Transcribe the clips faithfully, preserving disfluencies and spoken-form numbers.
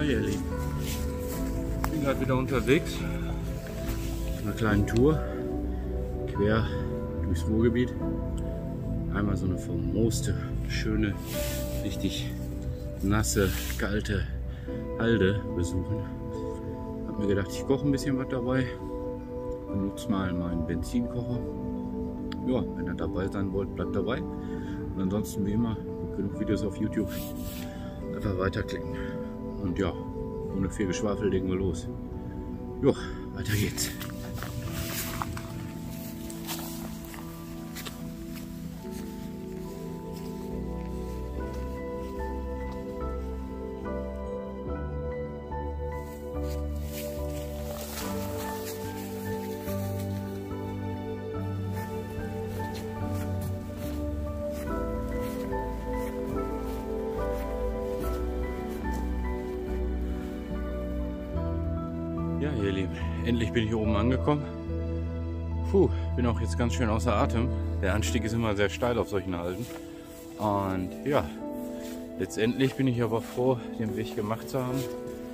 Hi ihr Lieben, ich bin gerade wieder unterwegs, auf einer kleinen Tour, quer durchs Ruhrgebiet. Einmal so eine vermooste, schöne, richtig nasse, kalte Halde besuchen. Hab mir gedacht, ich koche ein bisschen was dabei, benutze mal meinen Benzinkocher. Ja, wenn ihr dabei sein wollt, bleibt dabei. Und ansonsten wie immer, genug Videos auf YouTube, einfach weiterklicken. Und ja, ohne viel Geschwafel legen wir los. Jo, weiter geht's. Ja, ihr Lieben, endlich bin ich oben angekommen. Puh, bin auch jetzt ganz schön außer Atem. Der Anstieg ist immer sehr steil auf solchen Halden. Und ja, letztendlich bin ich aber froh, den Weg gemacht zu haben.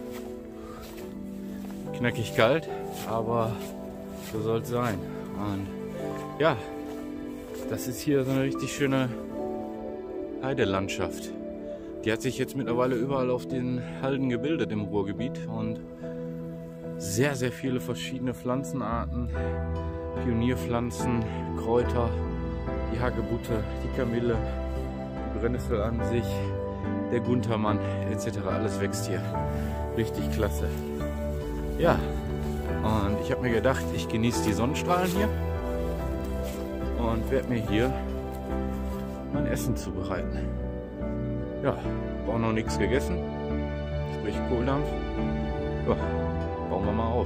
Knackig kalt, aber so soll es sein. Und ja, das ist hier so eine richtig schöne Heidelandschaft. Die hat sich jetzt mittlerweile überall auf den Halden gebildet im Ruhrgebiet und sehr, sehr viele verschiedene Pflanzenarten, Pionierpflanzen, Kräuter, die Hagebutte, die Kamille, die Brennnessel an sich, der Guntermann et cetera. Alles wächst hier. Richtig klasse. Ja, und ich habe mir gedacht, ich genieße die Sonnenstrahlen hier und werde mir hier mein Essen zubereiten. Ja, habe auch noch nichts gegessen, sprich Kohldampf. Ja. Bauen wir mal auf.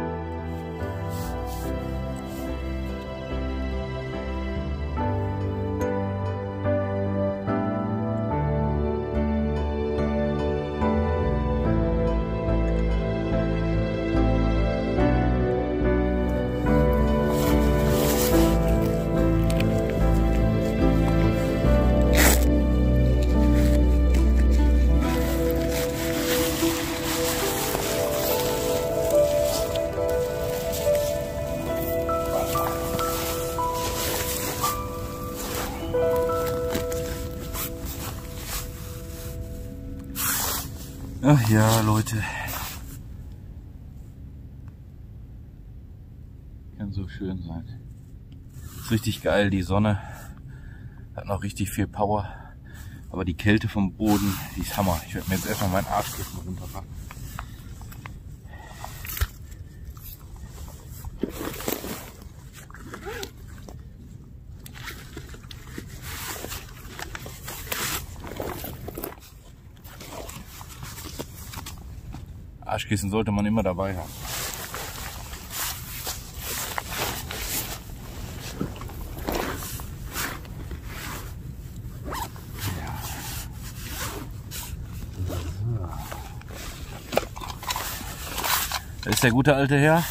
Ach ja, Leute. Kann so schön sein. Ist richtig geil, die Sonne hat noch richtig viel Power. Aber die Kälte vom Boden, die ist Hammer. Ich werde mir jetzt erstmal meinen Arschkissen runterpacken. Arschkissen sollte man immer dabei haben. Ja. Das ist der gute alte Herr.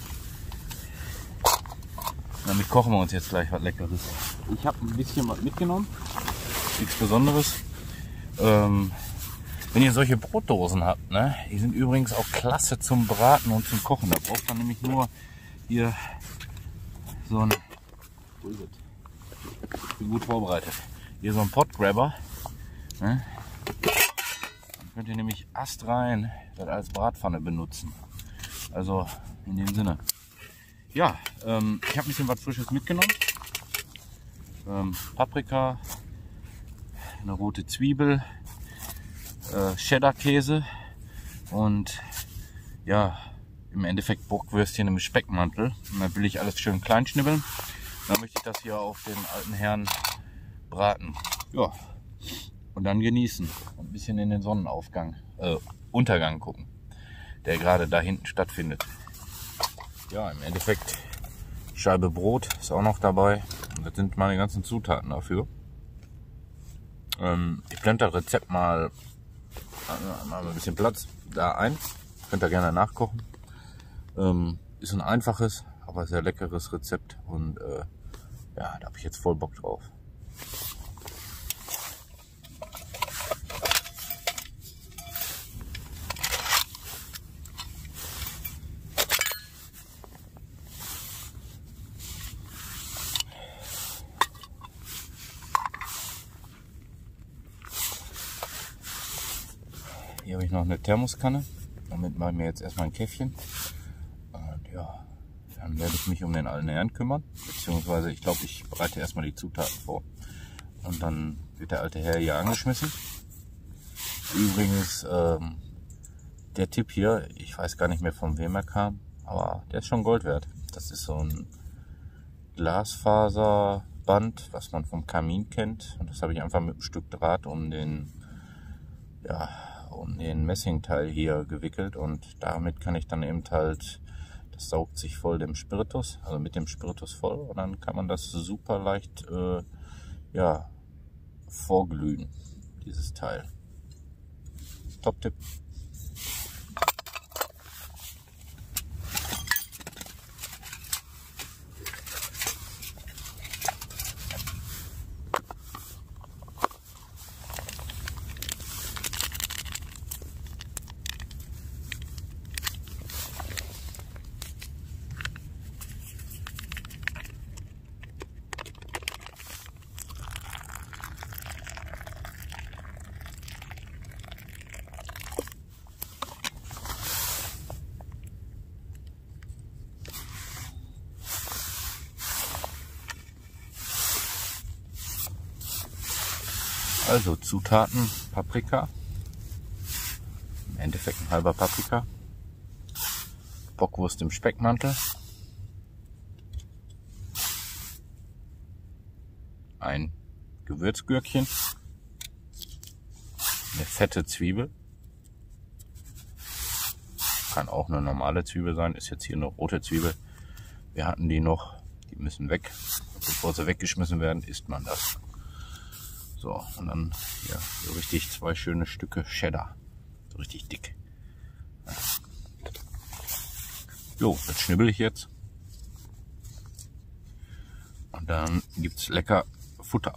Damit kochen wir uns jetzt gleich was Leckeres. Ich habe ein bisschen was mitgenommen. Nichts Besonderes. Ähm, Wenn ihr solche Brotdosen habt, ne, die sind übrigens auch klasse zum Braten und zum Kochen. Da braucht man nämlich nur hier so ein, wo ist es? Ich bin gut vorbereitet. Hier so ein Potgrabber. Ne? Dann könnt ihr nämlich astrein das als Bratpfanne benutzen. Also in dem Sinne. Ja, ähm, ich habe ein bisschen was Frisches mitgenommen. Ähm, Paprika, eine rote Zwiebel. Cheddar-Käse und ja, im Endeffekt Bockwürstchen im Speckmantel. Und dann will ich alles schön klein schnibbeln. Dann möchte ich das hier auf den alten Herrn braten. Ja, und dann genießen und ein bisschen in den Sonnenaufgang, äh, Untergang gucken, der gerade da hinten stattfindet. Ja, im Endeffekt Scheibe Brot ist auch noch dabei. Und das sind meine ganzen Zutaten dafür. Ähm, ich blende das Rezept mal Machen wir ein bisschen Platz da ein. Könnt ihr gerne nachkochen. Ähm, ist ein einfaches, aber sehr leckeres Rezept. Und äh, ja, da habe ich jetzt voll Bock drauf. noch eine Thermoskanne. Damit mache ich mir jetzt erstmal ein Käffchen. Und ja, dann werde ich mich um den alten Herrn kümmern. Beziehungsweise ich glaube, ich bereite erstmal die Zutaten vor. Und dann wird der alte Herr hier angeschmissen. Übrigens, ähm, der Tipp hier, ich weiß gar nicht mehr von wem er kam, aber der ist schon Gold wert. Das ist so ein Glasfaserband, was man vom Kamin kennt. Und das habe ich einfach mit einem Stück Draht um den, ja, um den Messingteil hier gewickelt. Und damit kann ich dann eben halt, das saugt sich voll dem Spiritus, also mit dem Spiritus voll. Und dann kann man das super leicht, äh, ja, vorglühen, dieses Teil. Top-Tipp. Also Zutaten: Paprika, im Endeffekt ein halber Paprika, Bockwurst im Speckmantel, ein Gewürzgürkchen, eine fette Zwiebel, kann auch eine normale Zwiebel sein, ist jetzt hier eine rote Zwiebel. Wir hatten die noch, die müssen weg. Bevor sie weggeschmissen werden, isst man das. So, und dann hier so richtig zwei schöne Stücke Cheddar. So richtig dick. Jo, das schnibbel ich jetzt. Und dann gibt's lecker Futter.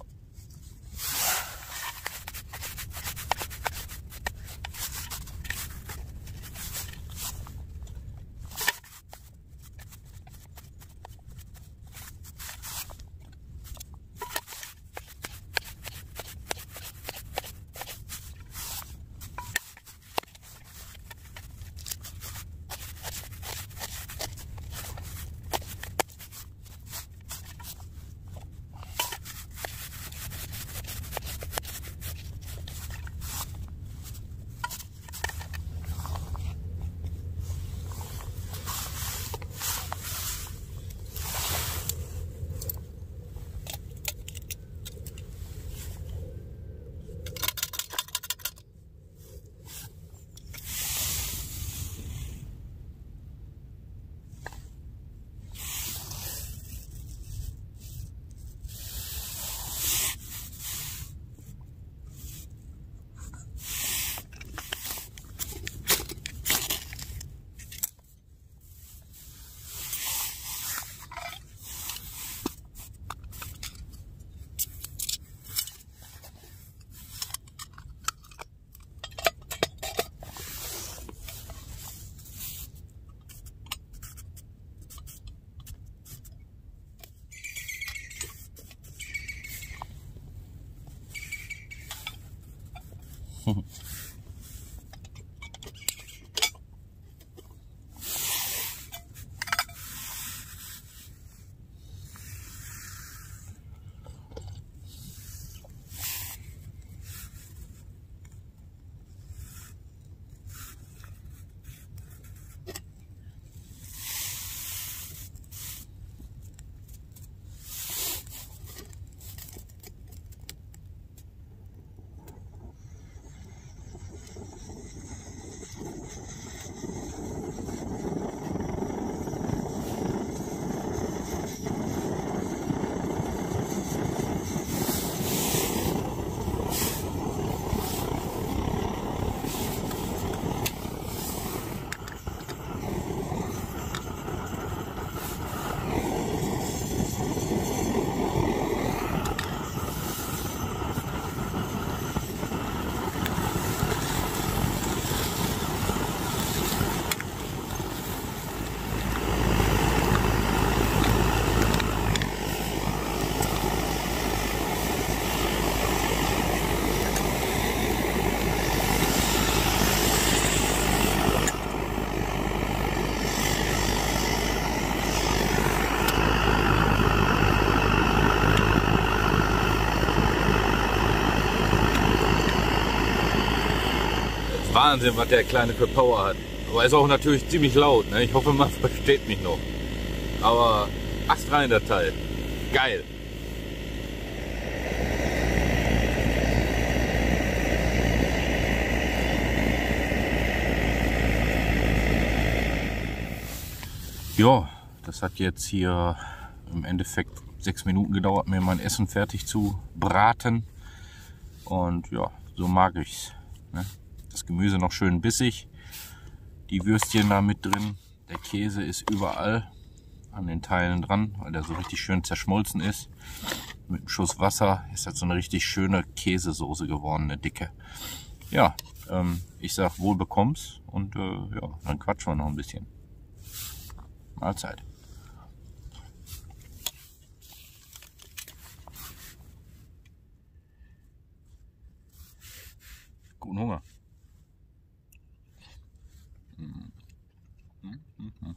Wahnsinn, was der Kleine für Power hat. Aber er ist auch natürlich ziemlich laut. Ne? Ich hoffe, man versteht mich noch. Aber astrein der Teil. Geil. Ja, das hat jetzt hier im Endeffekt sechs Minuten gedauert, mir mein Essen fertig zu braten. Und ja, so mag ich's. Ne? Das Gemüse noch schön bissig, die Würstchen da mit drin. Der Käse ist überall an den Teilen dran, weil der so richtig schön zerschmolzen ist. Mit einem Schuss Wasser ist das so eine richtig schöne Käsesoße geworden, eine dicke. Ja, ähm, ich sag wohl bekomm's und äh, ja, dann quatschen wir noch ein bisschen. Mahlzeit. Guten Hunger. Mm. Mm, mm, mm.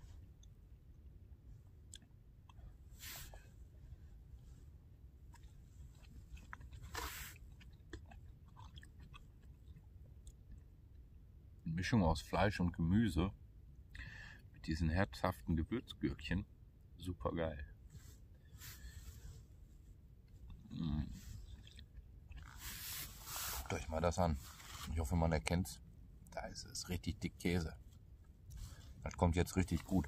Mischung aus Fleisch und Gemüse mit diesen herzhaften Gewürzgürkchen. Super geil. Mm. Guckt euch mal das an. Ich hoffe, man erkennt es. Da ist es richtig dick Käse. Das kommt jetzt richtig gut.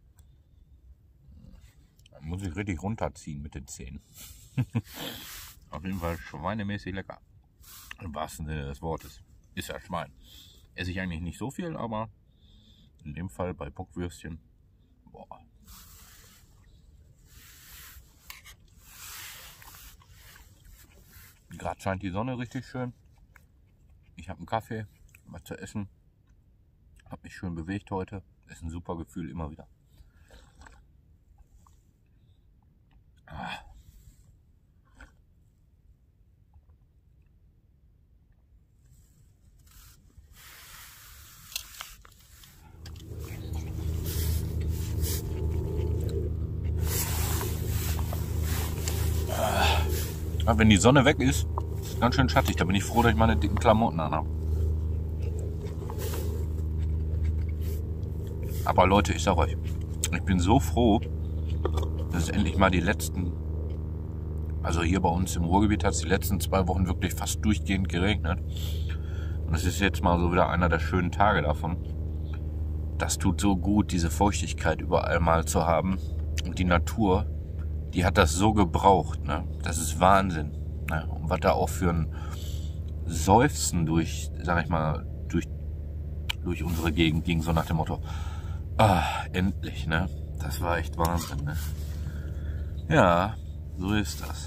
Da muss ich richtig runterziehen mit den Zähnen. Auf jeden Fall schweinemäßig lecker. Im wahrsten Sinne des Wortes. Ist ja Schwein. Esse ich eigentlich nicht so viel, aber in dem Fall bei Bockwürstchen. Boah. Gerade scheint die Sonne richtig schön. Ich habe einen Kaffee, was zu essen. Habe mich schön bewegt heute. Ist ein super Gefühl immer wieder. Ah. Ah. Wenn die Sonne weg ist, ist es ganz schön schattig. Da bin ich froh, dass ich meine dicken Klamotten anhabe. Aber Leute, ich sag euch, ich bin so froh, dass es endlich mal die letzten, also hier bei uns im Ruhrgebiet hat es die letzten zwei Wochen wirklich fast durchgehend geregnet. Und es ist jetzt mal so wieder einer der schönen Tage davon. Das tut so gut, diese Feuchtigkeit überall mal zu haben. Und die Natur, die hat das so gebraucht. Ne? Das ist Wahnsinn. Ne? Und was da auch für ein Seufzen durch, sag ich mal, durch, durch unsere Gegend ging, so nach dem Motto, ah, endlich, ne? Das war echt Wahnsinn, ne? Ja, so ist das.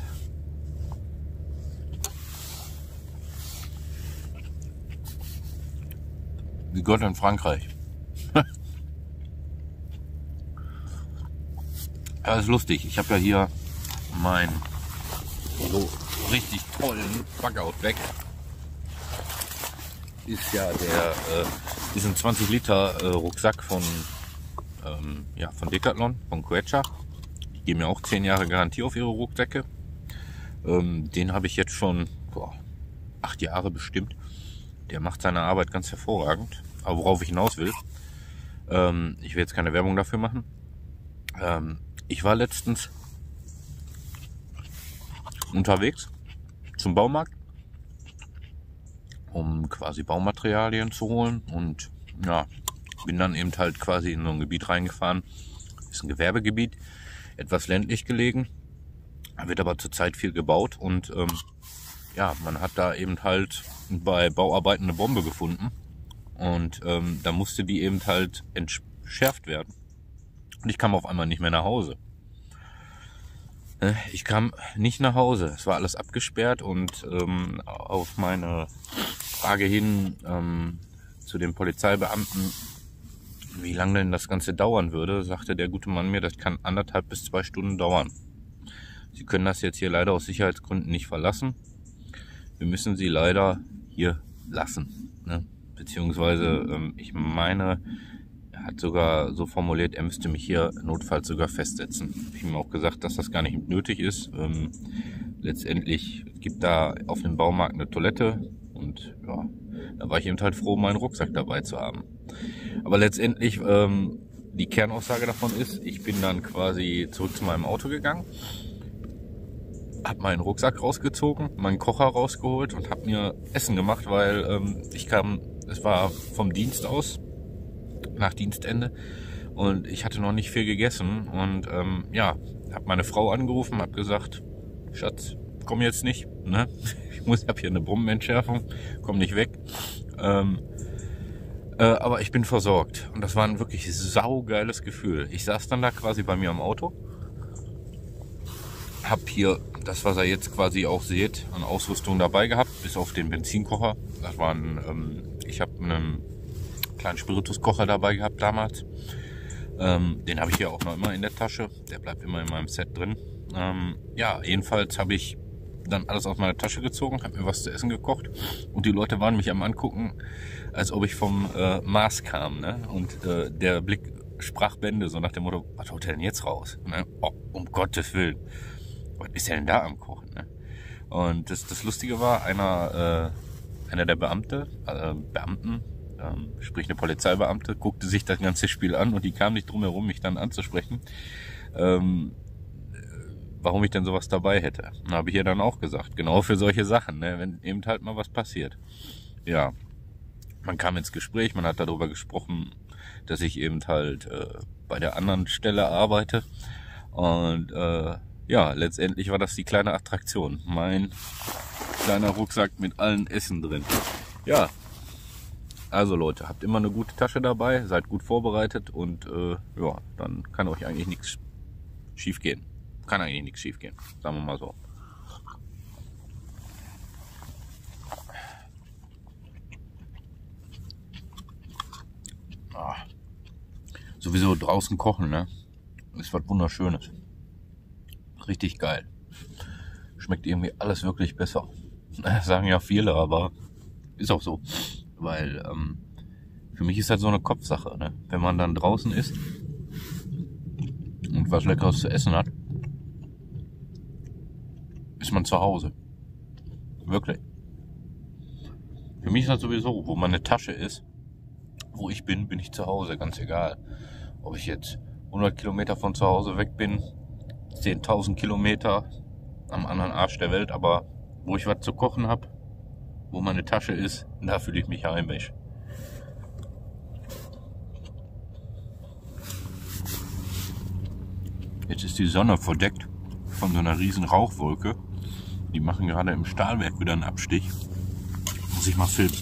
Wie Gott in Frankreich. Ja, ist lustig. Ich habe ja hier meinen so richtig tollen Backout weg. Ist ja der äh, ist ein zwanzig Liter äh, Rucksack von ähm, ja von Decathlon, von Quechua. Die geben mir auch zehn Jahre Garantie auf ihre Rucksäcke. Ähm, den habe ich jetzt schon boah, acht Jahre bestimmt. Der macht seine Arbeit ganz hervorragend. Aber worauf ich hinaus will, ähm, ich will jetzt keine Werbung dafür machen. Ähm, ich war letztens unterwegs zum Baumarkt, um quasi Baumaterialien zu holen, und ja, bin dann eben halt quasi in so ein Gebiet reingefahren. Ist ein Gewerbegebiet, etwas ländlich gelegen, da wird aber zurzeit viel gebaut, und ähm, ja, man hat da eben halt bei Bauarbeiten eine Bombe gefunden, und ähm, da musste die eben halt entschärft werden. Und ich kam auf einmal nicht mehr nach Hause. Ich kam nicht nach Hause. Es war alles abgesperrt, und ähm, auf meine Frage hin ähm, zu den Polizeibeamten, wie lange denn das Ganze dauern würde, sagte der gute Mann mir, das kann anderthalb bis zwei Stunden dauern. Sie können das jetzt hier leider aus Sicherheitsgründen nicht verlassen. Wir müssen Sie leider hier lassen. Ne? Beziehungsweise, ähm, ich meine, er hat sogar so formuliert, er müsste mich hier notfalls sogar festsetzen. Ich habe ihm auch gesagt, dass das gar nicht nötig ist. Ähm, letztendlich gibt da auf dem Baumarkt eine Toilette, und ja, Da war ich eben halt froh, meinen Rucksack dabei zu haben. Aber letztendlich, ähm, die Kernaussage davon ist, ich bin dann quasi zurück zu meinem Auto gegangen, habe meinen Rucksack rausgezogen, meinen Kocher rausgeholt und habe mir Essen gemacht, weil ähm, ich kam, es war vom Dienst aus, nach Dienstende, und ich hatte noch nicht viel gegessen und ähm, ja, habe meine Frau angerufen, habe gesagt, Schatz, komm jetzt nicht, ne? Ich muss, hab hier eine Bombenentschärfung, komm nicht weg. Ähm, äh, aber ich bin versorgt und das war ein wirklich saugeiles Gefühl. Ich saß dann da quasi bei mir am Auto, hab hier das, was ihr jetzt quasi auch seht, an Ausrüstung dabei gehabt, bis auf den Benzinkocher. Das war ein, ähm, ich habe einen kleinen Spirituskocher dabei gehabt damals. Ähm, den habe ich ja auch noch immer in der Tasche. Der bleibt immer in meinem Set drin. Ähm, ja, jedenfalls habe ich dann alles aus meiner Tasche gezogen, habe mir was zu essen gekocht und die Leute waren mich am Angucken, als ob ich vom äh, Mars kam, ne? Und äh, der Blick sprach Bände, so nach dem Motto, was holt er denn jetzt raus? Ne? Oh, um Gottes Willen. Was ist der denn da am Kochen? Ne? Und das, das Lustige war, einer, äh, einer der Beamte, äh, Beamten, ähm, sprich eine Polizeibeamte, guckte sich das ganze Spiel an und die kam nicht drum herum, mich dann anzusprechen, ähm, warum ich denn sowas dabei hätte. Und habe ich ihr dann auch gesagt, genau für solche Sachen, ne? Wenn eben halt mal was passiert. Ja, man kam ins Gespräch, man hat darüber gesprochen, dass ich eben halt äh, bei der anderen Stelle arbeite und äh, ja, letztendlich war das die kleine Attraktion. Mein kleiner Rucksack mit allen Essen drin. Ja, also Leute, habt immer eine gute Tasche dabei, seid gut vorbereitet und äh, ja, dann kann euch eigentlich nichts schief gehen. Kann eigentlich nichts schief gehen, sagen wir mal so. Ah, sowieso draußen kochen, ne? Ist was Wunderschönes. Richtig geil. Schmeckt irgendwie alles wirklich besser. Das sagen ja viele, aber ist auch so. Weil ähm, für mich ist das so eine Kopfsache, ne? Wenn man dann draußen isst und was Leckeres zu essen hat, ist man zu Hause. Wirklich. Für mich ist das sowieso, wo meine Tasche ist, wo ich bin, bin ich zu Hause, ganz egal. Ob ich jetzt hundert Kilometer von zu Hause weg bin, zehntausend Kilometer am anderen Arsch der Welt, aber wo ich was zu kochen habe, wo meine Tasche ist, da fühle ich mich heimisch. Jetzt ist die Sonne verdeckt von so einer riesen Rauchwolke. Die machen gerade im Stahlwerk wieder einen Abstich. Muss ich mal filmen.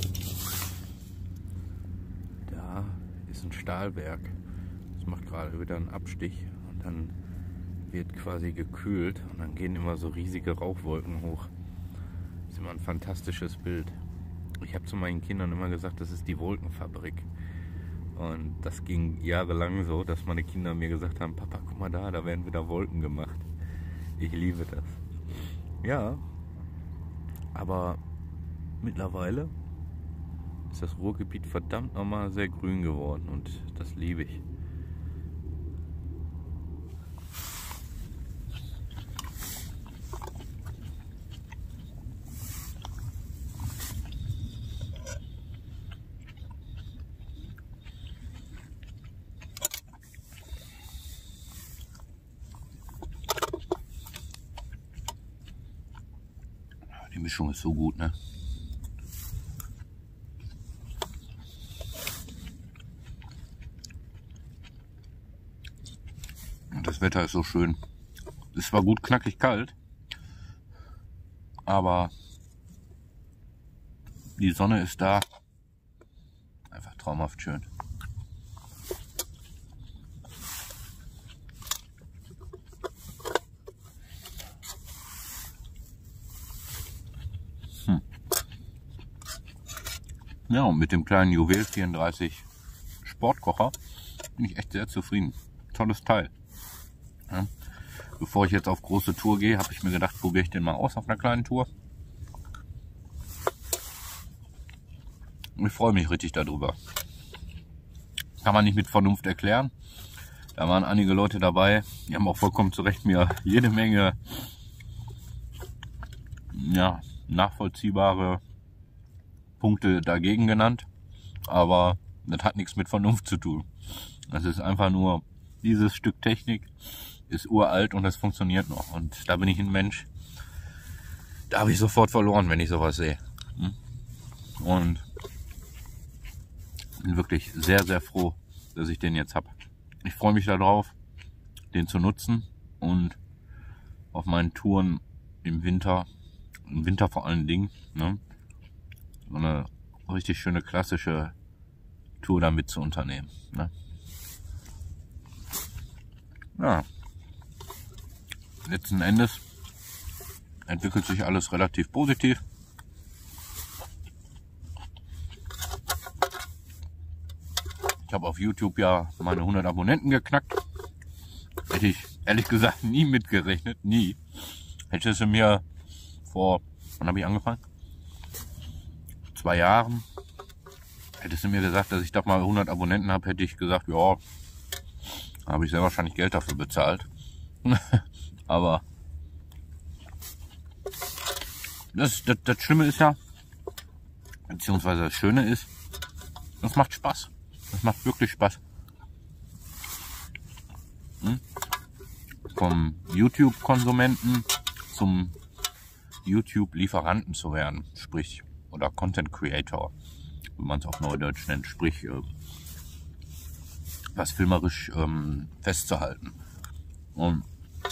Da ist ein Stahlwerk. Das macht gerade wieder einen Abstich und dann wird quasi gekühlt und dann gehen immer so riesige Rauchwolken hoch. Das ist immer ein fantastisches Bild. Ich habe zu meinen Kindern immer gesagt, das ist die Wolkenfabrik. Und das ging jahrelang so, dass meine Kinder mir gesagt haben, Papa, guck mal da, da werden wieder Wolken gemacht. Ich liebe das. Ja, aber mittlerweile ist das Ruhrgebiet verdammt nochmal sehr grün geworden und das liebe ich. Die Mischung ist so gut, ne? Und das Wetter ist so schön. Es ist zwar gut knackig kalt, aber die Sonne ist da. Einfach traumhaft schön. Ja, und mit dem kleinen Juwel vierunddreißig Sportkocher bin ich echt sehr zufrieden. Tolles Teil. Ja. Bevor ich jetzt auf große Tour gehe, habe ich mir gedacht, probiere ich den mal aus auf einer kleinen Tour. Und ich freue mich richtig darüber. Kann man nicht mit Vernunft erklären. Da waren einige Leute dabei, die haben auch vollkommen zu Recht mir jede Menge ja, nachvollziehbare Punkte dagegen genannt, aber das hat nichts mit Vernunft zu tun. Das ist einfach nur, dieses Stück Technik ist uralt und das funktioniert noch. Und da bin ich ein Mensch, da habe ich sofort verloren, wenn ich sowas sehe. Und bin wirklich sehr, sehr froh, dass ich den jetzt habe. Ich freue mich darauf, den zu nutzen und auf meinen Touren im Winter, im Winter vor allen Dingen, ne, so eine richtig schöne klassische Tour damit zu unternehmen. Ne. Ja, letzten Endes entwickelt sich alles relativ positiv. Ich habe auf YouTube ja meine hundert Abonnenten geknackt. Hätte ich ehrlich gesagt nie mitgerechnet, nie. Hätte sie mir vor, wann habe ich angefangen? Zwei Jahren. Hättest du mir gesagt, dass ich doch mal hundert Abonnenten habe, hätte ich gesagt, ja, habe ich sehr wahrscheinlich Geld dafür bezahlt. Aber das, das, das Schlimme ist ja, beziehungsweise das Schöne ist, das macht Spaß. Das macht wirklich Spaß. Hm? Vom YouTube-Konsumenten zum YouTube-Lieferanten zu werden, sprich, oder Content Creator, wie man es auf Neudeutsch nennt, sprich, äh, was filmerisch ähm, festzuhalten. Und,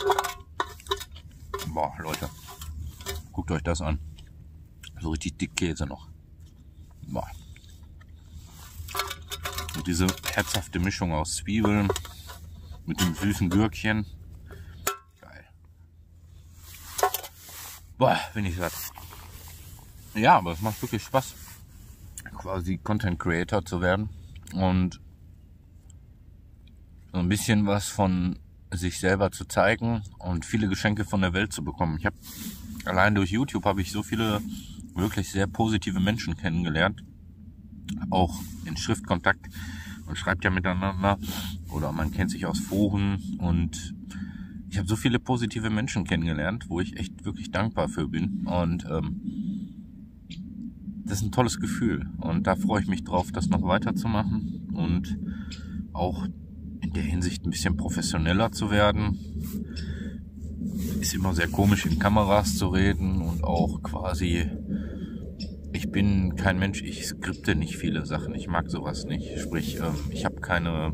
boah, Leute, guckt euch das an. So richtig dick Käse noch. Boah. Und diese herzhafte Mischung aus Zwiebeln mit dem süßen Gürkchen. Geil. Boah, bin ich satt. Ja, aber es macht wirklich Spaß, quasi Content Creator zu werden und so ein bisschen was von sich selber zu zeigen und viele Geschenke von der Welt zu bekommen. Ich habe allein durch YouTube habe ich so viele wirklich sehr positive Menschen kennengelernt, auch in Schriftkontakt. Man schreibt ja miteinander oder man kennt sich aus Foren und ich habe so viele positive Menschen kennengelernt, wo ich echt wirklich dankbar für bin und ähm, das ist ein tolles Gefühl und da freue ich mich drauf, das noch weiterzumachen und auch in der Hinsicht ein bisschen professioneller zu werden. Ist immer sehr komisch, in Kameras zu reden und auch quasi, ich bin kein Mensch, ich skripte nicht viele Sachen, ich mag sowas nicht. Sprich, ich habe keine,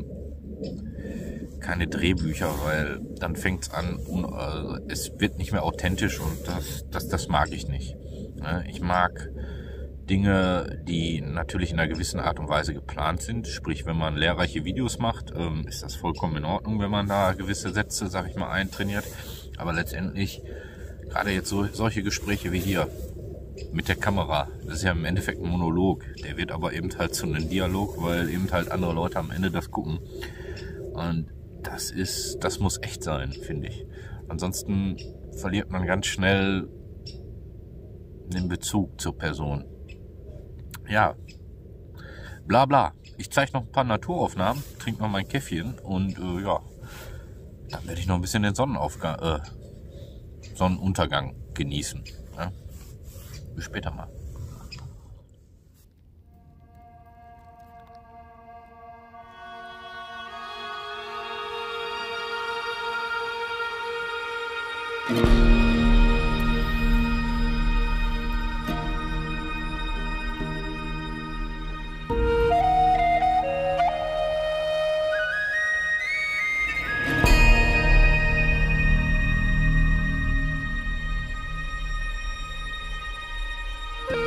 keine Drehbücher, weil dann fängt's an und äh, es wird nicht mehr authentisch und das, das, das mag ich nicht. Ich mag Dinge, die natürlich in einer gewissen Art und Weise geplant sind. Sprich, wenn man lehrreiche Videos macht, ähm, ist das vollkommen in Ordnung, wenn man da gewisse Sätze, sag ich mal, eintrainiert. Aber letztendlich, gerade jetzt so, solche Gespräche wie hier mit der Kamera, das ist ja im Endeffekt ein Monolog. Der wird aber eben halt zu einem Dialog, weil eben halt andere Leute am Ende das gucken. Und das ist, das muss echt sein, finde ich. Ansonsten verliert man ganz schnell den Bezug zur Person. Ja, bla bla. Ich zeige noch ein paar Naturaufnahmen, trinke noch mein Käffchen und äh, ja, dann werde ich noch ein bisschen den Sonnenaufgang, äh, Sonnenuntergang genießen. Ja? Bis später mal. you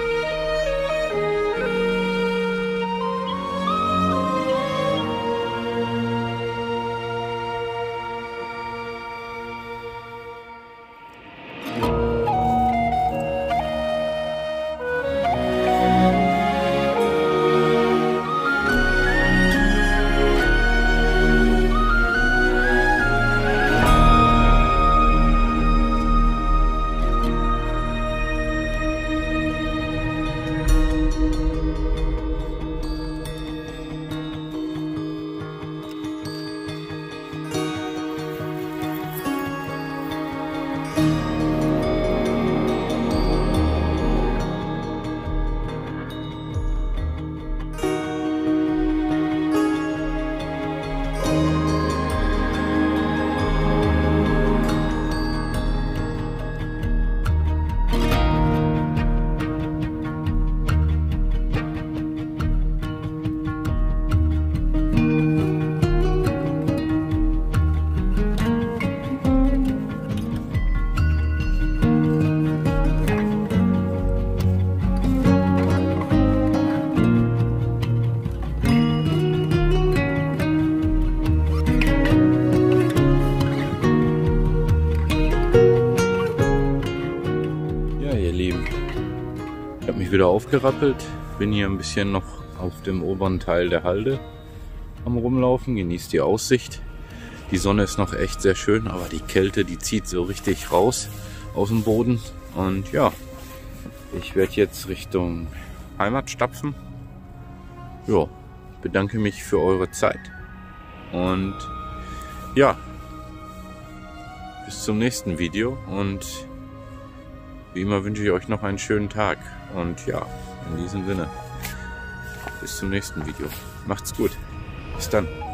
Lieben. Ich habe mich wieder aufgerappelt, bin hier ein bisschen noch auf dem oberen Teil der Halde am Rumlaufen, genießt die Aussicht. Die Sonne ist noch echt sehr schön, aber die Kälte, die zieht so richtig raus aus dem Boden. Und ja, ich werde jetzt Richtung Heimat stapfen. Ja, bedanke mich für eure Zeit. Und ja, bis zum nächsten Video. Und wie immer wünsche ich euch noch einen schönen Tag. Und ja, in diesem Sinne, bis zum nächsten Video. Macht's gut. Bis dann.